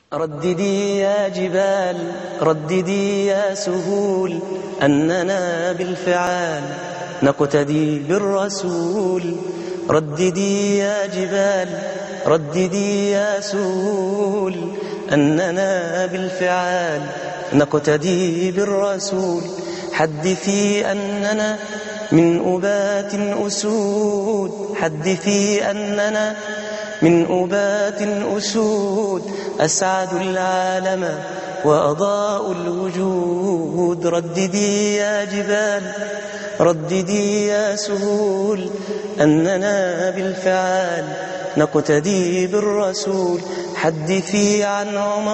رددي يا جبال، رددي يا سهول، أننا بالفعال نقتدي بالرسول. رددي يا جبال، رددي يا سهول، أننا بالفعال نقتدي بالرسول. حدثي أننا من أبات أسود، حدثي أننا من أبات أسود، أسعد العالم وأضاء الوجود. رددي يا جبال، رددي يا سهول، أننا بالفعال نقتدي بالرسول. حدثي عن عمر،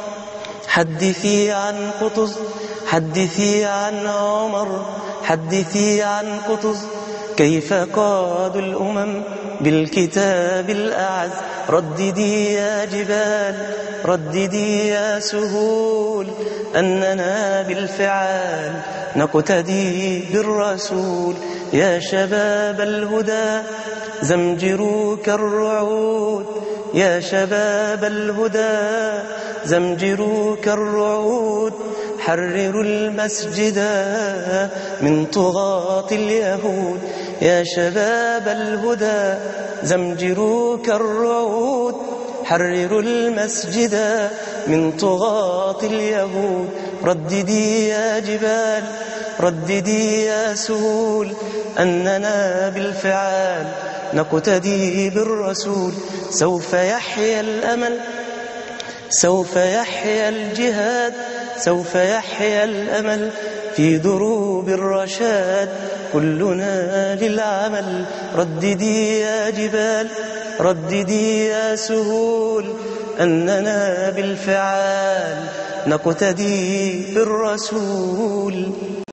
حدثي عن قطز، حدثي عن عمر، حدثي عن قطز، كيف قادوا الأمم بالكتاب الأعز. رددي يا جبال، رددي يا سهول، أننا بالفعال نقتدي بالرسول. يا شباب الهدى زمجروا كالرعود، يا شباب الهدى زمجروا كالرعود، حرروا المسجد من طغاة اليهود. يا شباب الهدى زمجروا كالرعود، حرروا المسجد من طغاة اليهود. رددي يا جبال، رددي يا سهول، أننا بالفعال نقتدي بالرسول. سوف يحيا الأمل، سوف يحيا الجهاد، سوف يحيا الأمل في دروب الرشاد، كلنا للعمل. رددي يا جبال، رددي يا سهول، أننا بالفعال نقتدي بالرسول.